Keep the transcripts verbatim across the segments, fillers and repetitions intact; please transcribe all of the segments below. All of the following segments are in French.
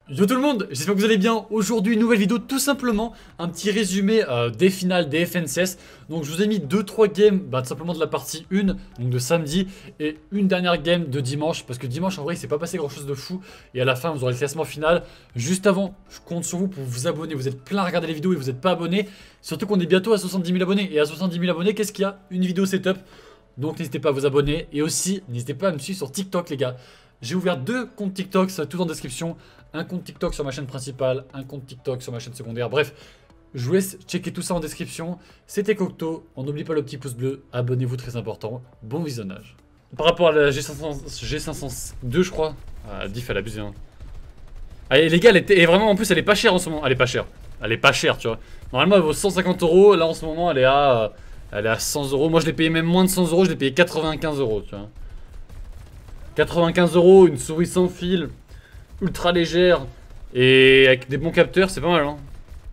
Yo tout le monde, j'espère que vous allez bien. Aujourd'hui, une nouvelle vidéo, tout simplement un petit résumé euh, des finales des F N C S. Donc je vous ai mis deux trois games, bah, tout simplement de la partie un, donc de samedi, et une dernière game de dimanche, parce que dimanche en vrai il s'est pas passé grand chose de fou. Et à la fin vous aurez le classement final. Juste avant, je compte sur vous pour vous abonner. Vous êtes plein à regarder les vidéos et vous n'êtes pas abonnés. Surtout qu'on est bientôt à soixante-dix mille abonnés. Et à soixante-dix mille abonnés, qu'est-ce qu'il y a? Une vidéo setup. Donc n'hésitez pas à vous abonner. Et aussi, n'hésitez pas à me suivre sur TikTok les gars. J'ai ouvert deux comptes TikTok, ça tout en description. Un compte TikTok sur ma chaîne principale, un compte TikTok sur ma chaîne secondaire. Bref, je vous laisse checker tout ça en description. C'était Cocteau, on n'oublie pas le petit pouce bleu, abonnez-vous, très important. Bon visionnage. Par rapport à la G cinq cents, G cinq cent deux je crois, ah, Diff elle abuse hein. Allez les gars, elle était, et vraiment en plus elle est pas chère en ce moment, elle est pas chère. Elle est pas chère tu vois. Normalement elle vaut cent cinquante euros, là en ce moment elle est à, elle est à cent euros. Moi je l'ai payé même moins de cent euros, je l'ai payé quatre-vingt-quinze euros tu vois. quatre-vingt-quinze euros, une souris sans fil, ultra légère et avec des bons capteurs, c'est pas mal hein.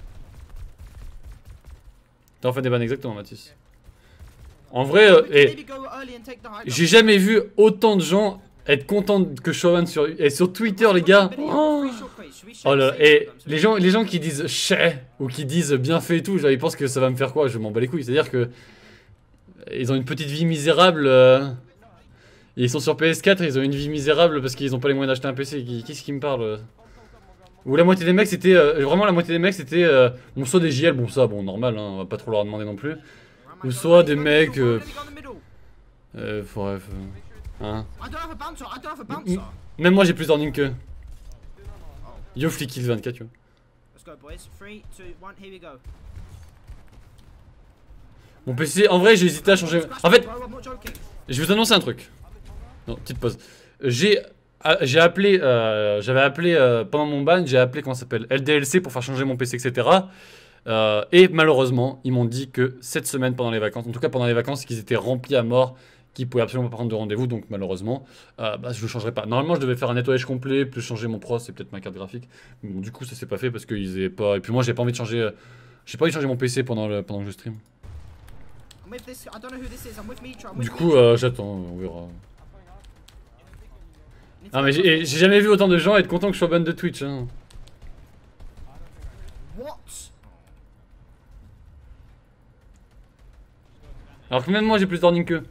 T'en fais des vannes exactement Mathis. En vrai, euh, et j'ai jamais vu autant de gens être contents que Showan sur, et sur Twitter les gars. Oh, oh là, et les gens, les gens qui disent chais ou qui disent bien fait et tout, genre, ils pensent que ça va me faire quoi? Je m'en bats les couilles. C'est-à-dire que ils ont une petite vie misérable. Euh, Ils sont sur P S quatre, ils ont une vie misérable parce qu'ils ont pas les moyens d'acheter un P C. Qui, qui est-ce qui me parle? Ou la moitié des mecs c'était... Euh, vraiment la moitié des mecs c'était... Euh, bon soit des J L, bon ça bon normal hein, on va pas trop leur demander non plus. Ou soit des mecs... Euh, euh, bref... Euh, hein. Même moi j'ai plus d'ording que... Yo Flickills vingt-quatre tu vois. Mon P C, en vrai j'ai hésité à changer... En fait, je vais vous annoncer un truc. Non, petite pause. J'ai j'ai appelé, euh, j'avais appelé euh, pendant mon ban, j'ai appelé comment ça s'appelle L D L C pour faire changer mon P C, et cetera. Euh, et malheureusement, ils m'ont dit que cette semaine pendant les vacances, en tout cas pendant les vacances, qu'ils étaient remplis à mort, qu'ils pouvaient absolument pas prendre de rendez-vous, donc malheureusement, euh, bah, je le changerai pas. Normalement, je devais faire un nettoyage complet, plus changer mon pros et peut-être ma carte graphique. Mais bon, du coup, ça s'est pas fait parce qu'ils avaient pas. Et puis moi, j'ai pas envie de changer, euh, j'ai pas envie de changer mon P C pendant le pendant que je stream. Du coup, euh, j'attends, on verra. Ah mais j'ai jamais vu autant de gens être contents que je sois ban de Twitch hein. Alors que même moi j'ai plus d'ording qu'eux.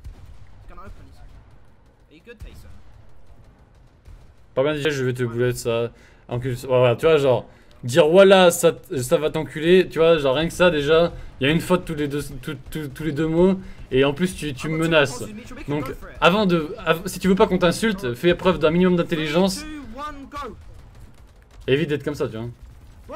Pas bien déjà je vais te bouler ça. Voilà tu vois genre dire voilà ça, ça va t'enculer. Tu vois genre rien que ça déjà. Il y a une faute tous les deux, tout, tout, tous les deux mots. Et en plus tu, tu me menaces. Donc avant de... Av si tu veux pas qu'on t'insulte, fais preuve d'un minimum d'intelligence. Évite d'être comme ça tu vois.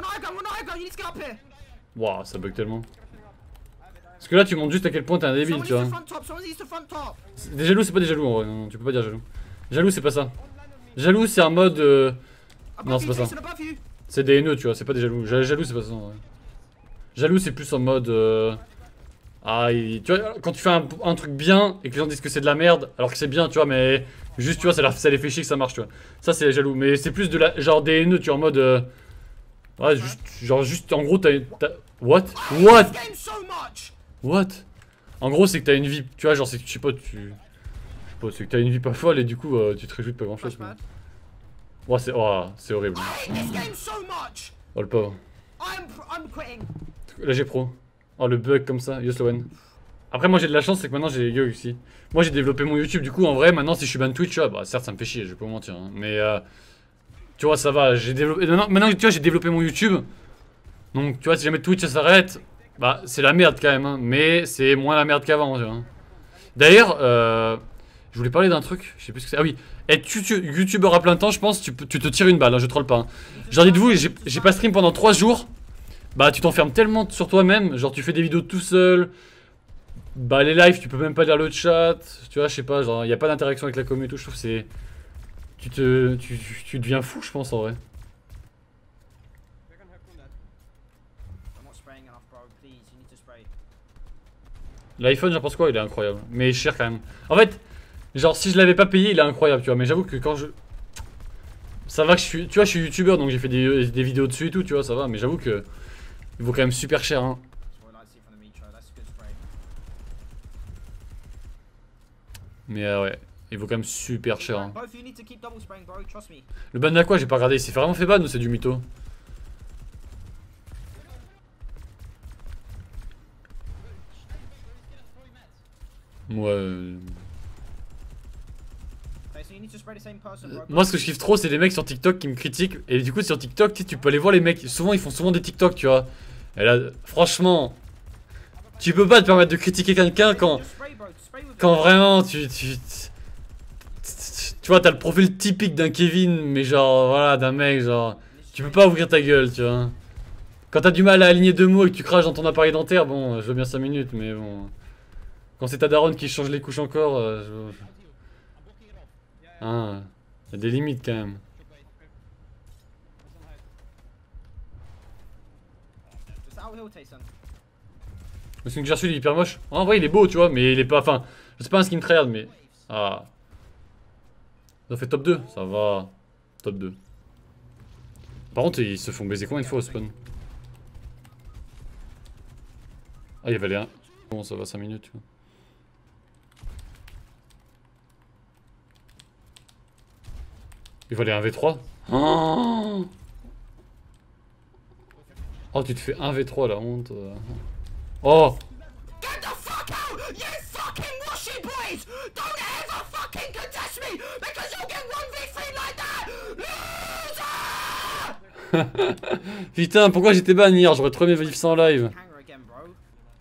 Waouh ça bug tellement. Parce que là tu montres juste à quel point t'es un débile tu vois. Des jaloux c'est pas des jaloux en vrai, non, non tu peux pas dire jaloux. Jaloux c'est pas ça. Jaloux c'est un mode... Euh... Non c'est pas ça. C'est des haineux tu vois, c'est pas des jaloux. Jaloux c'est pas ça en vrai. Jaloux c'est plus en mode... Euh... Ah, il, tu vois, quand tu fais un, un truc bien et que les gens disent que c'est de la merde, alors que c'est bien, tu vois, mais juste, tu vois, ça, leur, ça les fait chier que ça marche, tu vois. Ça, c'est jaloux, mais c'est plus de la, genre des haineux, tu vois, en mode. Euh, ouais, juste, genre, juste, en gros, t'as. What? What? What? En gros, c'est que t'as une vie, tu vois, genre, c'est que, je sais pas, tu. Je sais pas, c'est que t'as une vie pas folle et du coup, euh, tu te réjouis de pas grand chose. Mais... Ouais, c'est oh, c'est horrible. Oh, le pauvre. Là, j'ai pro. Oh le bug comme ça, yo Slowen. Après moi j'ai de la chance, c'est que maintenant j'ai yo ici. Moi j'ai développé mon YouTube, du coup en vrai maintenant si je suis ban Twitch, ah, bah certes ça me fait chier, je vais pas vous mentir. Hein, mais euh, tu vois ça va, j'ai développé. Maintenant, maintenant tu vois j'ai développé mon YouTube. Donc tu vois si jamais Twitch ça s'arrête, bah c'est la merde quand même, hein, mais c'est moins la merde qu'avant. D'ailleurs, euh, je voulais parler d'un truc, je sais plus ce que c'est. Ah oui, être youtubeur à plein temps, je pense tu, tu te tires une balle, hein, je troll pas. Hein. Genre dites-vous, j'ai pas stream pendant trois jours. Bah tu t'enfermes tellement sur toi-même, genre tu fais des vidéos tout seul. Bah les lives tu peux même pas lire le chat. Tu vois je sais pas, genre y a pas d'interaction avec la commu et tout, je trouve c'est... Tu te... Tu, tu, tu deviens fou je pense en vrai. L'iPhone j'en pense quoi, il est incroyable, mais cher quand même. En fait, genre si je l'avais pas payé il est incroyable tu vois, mais j'avoue que quand je... Ça va que je suis... Tu vois je suis youtubeur donc j'ai fait des, des vidéos dessus et tout tu vois ça va, mais j'avoue que... Il vaut quand même super cher hein. Mais euh, ouais. Il vaut quand même super cher. Hein. Both of you need to keep double spraying, bro. Trust me. Le ban à quoi? J'ai pas regardé. Il s'est vraiment fait ban ou c'est du mytho? Ouais. euh, Okay, so you need to spray the same person, bro. Moi, ce que je kiffe trop, c'est les mecs sur TikTok qui me critiquent. Et du coup, sur TikTok, tu sais, tu peux aller voir les mecs. Souvent, ils font souvent des TikTok, tu vois. Et là, franchement, tu peux pas te permettre de critiquer quelqu'un quand, Just spray, bro. Spray with quand vraiment tu, tu, tu vois, t'as le profil typique d'un Kevin, mais genre, voilà, d'un mec, genre, tu peux pas ouvrir ta gueule, tu vois. Quand t'as du mal à aligner deux mots et que tu craches dans ton appareil dentaire, bon, je veux bien cinq minutes, mais bon. Quand c'est ta daronne qui change les couches encore, euh, je... Ah, y a des limites quand même. Just out hill, Tayson. Le skin que j'ai reçu il est hyper moche. En vrai il est beau tu vois mais il est pas. Enfin je sais pas un skin tryhard mais. Ah. Ça fait top deux, ça va. Top deux. Par contre ils se font baiser combien de fois au spawn? Ah il y avait les un. Bon ça va cinq minutes tu vois. Il va aller un v trois. Oh, oh tu te fais un v trois la honte. Oh. Get the fuck out, you fucking washy boys! Don't ever fucking contest me because you'll get one v three like that! Loser! Putain pourquoi j'étais ban hier? J'aurais trop aimé vivre ça en live. Hanger again, bro.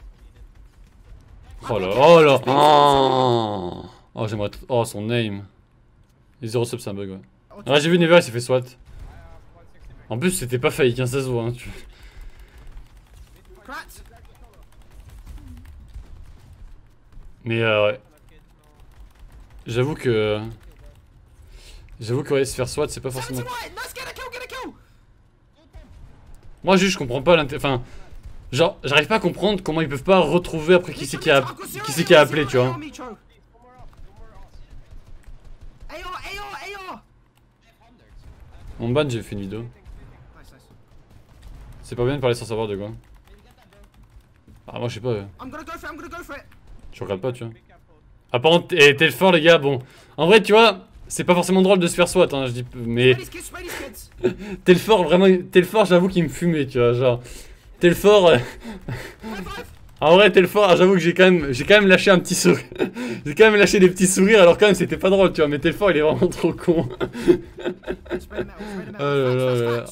Oh là, oh là. Oh, oh j'aimerais. Oh son name. Les zéro sub c'est un bug ouais. Ah j'ai vu Never il s'est fait swat. En plus c'était pas fake hein, ça se voit hein, tu... Mais euh, ouais. J'avoue que... J'avoue que ouais, se faire swat c'est pas forcément... Moi juste je comprends pas l'intérêt... Enfin... Genre j'arrive pas à comprendre comment ils peuvent pas retrouver après qui c'est qui a... Qui c'est qui a appelé tu vois. Mon ban j'ai fait une vidéo. C'est pas bien de parler sans savoir de quoi. Ah moi je sais pas. Euh. Je regarde pas tu vois. Ah par contre eh, t'es fort les gars bon. En vrai tu vois c'est pas forcément drôle de se faire swat hein je dis mais. T'es le fort vraiment t'es le fort j'avoue qu'il me fumait tu vois genre. T'es le fort. Euh... En vrai t'es le fort j'avoue que j'ai quand même j'ai quand même lâché un petit sourire. J'ai quand même lâché des petits sourires alors quand même c'était pas drôle tu vois mais t'es le fort il est vraiment trop con. Oh là là là.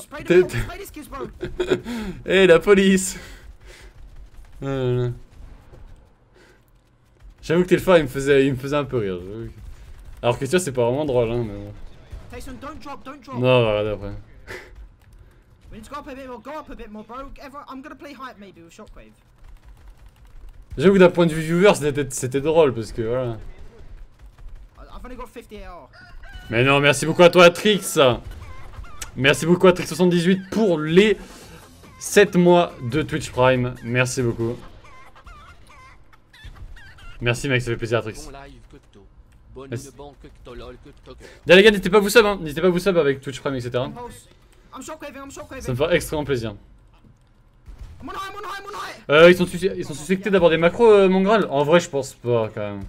Eh la police. Oh là là. J'avoue que t'es le fort il me faisait il me faisait un peu rire. Alors que ça c'est pas vraiment drôle hein mais bon. Tyson, don't drop, don't drop. Non on va regarder après. We need to go up a bit more, go up a bit more, bro. Ever, I'm gonna play hype maybe with Shockwave. J'avoue que d'un point de vue viewer c'était drôle parce que voilà. I've only got fifty A R. Mais non merci beaucoup à toi Atrix. Merci beaucoup à Trix soixante-dix-huit pour les sept mois de Twitch Prime. Merci beaucoup. Merci mec, ça fait plaisir à Trix. D'ailleurs les gars, n'hésitez pas à vous sub, hein. N'hésitez pas à vous sub avec Twitch Prime, et cetera. Ça me fait extrêmement plaisir. Euh, ils sont, ils sont suspectés d'avoir des macros, euh, mon Graal. En vrai, je pense pas quand même.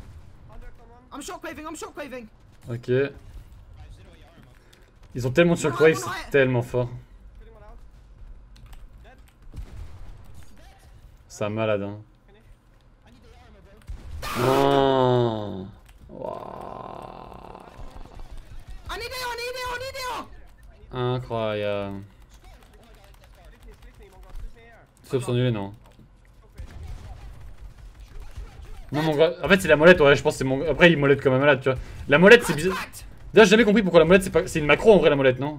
Ok. Ils ont tellement de shockwave, c'est tellement fort. C'est un malade, hein. Oh. Wow. Incroyable. Sauf son nulé, non. Non, mon gars. En fait, c'est la molette, ouais, je pense que c'est mon. Après, il molette comme un malade, tu vois. La molette, c'est bizarre. D'ailleurs, j'ai jamais compris pourquoi la molette, c'est pas... c'est une macro en vrai, la molette, non?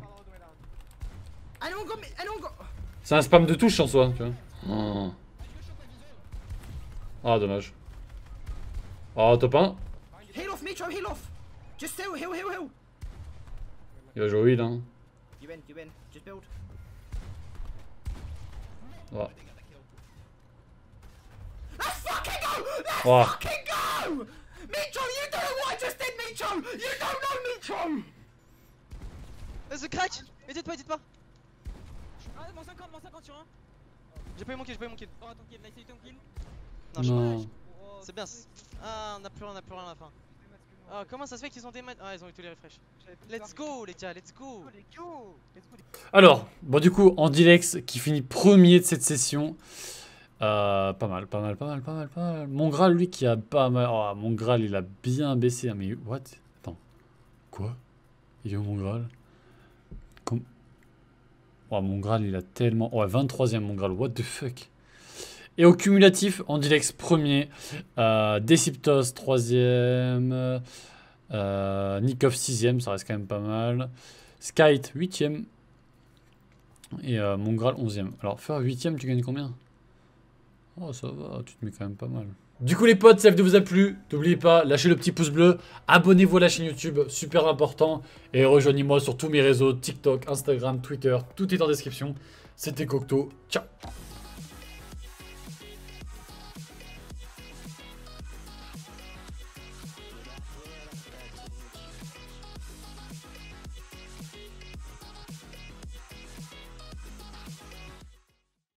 C'est un spam de touche en soi, tu vois. Oh. Ah, dommage. Oh, top un. Il va jouer au heal, hein. Oh. Oh. Micho, you don't know what I just did, Micho! You don't know Micho! Vas-y, crack! Hésite pas, hésite pas! Ah, mon cinquante, mon cinquante sur un! J'ai pas eu mon kill, j'ai pas eu mon kill. Oh, ton kill, nice, ton kill. Non, je sais pas. C'est bien. Ah, on a plus rien, on a plus rien à la fin. Ah, comment ça se fait qu'ils ont des maths? Ah, ils ont eu tous les refresh. Let's go, les gars, let's go. Let's go. Let's go. Alors, bon du coup, Andilex qui finit premier de cette session. Euh, pas mal, pas mal, pas mal, pas mal, pas mal. Mon Graal, lui, qui a pas mal... Oh, mon Graal, il a bien baissé. hein, Mais what? Attends. Quoi? Il est où mon Graal? Comme... Oh, mon Graal, il a tellement... Ouais, vingt-troisième mon Graal, what the fuck? Et au cumulatif, Andilex premier, euh, Deciptos troisième, euh, Nikov sixième, ça reste quand même pas mal, Skyte huitième, et euh, mon Graal onzième. Alors faire huitième, tu gagnes combien? Oh ça va, tu te mets quand même pas mal. Du coup les potes, si la vidéo vous a plu, n'oubliez pas, lâchez le petit pouce bleu, abonnez-vous à la chaîne YouTube, super important, et rejoignez-moi sur tous mes réseaux, TikTok, Instagram, Twitter, tout est en description. C'était Cocteau, ciao.